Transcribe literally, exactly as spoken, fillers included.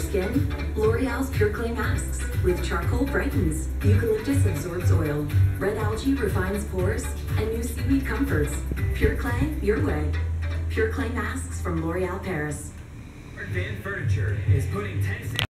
skin? L'Oreal's Pure Clay Masks with charcoal brightens, eucalyptus absorbs oil, red algae refines pores, and new seaweed comforts. Pure Clay, your way. Pure Clay Masks from L'Oreal Paris. Van Furniture is putting ten cents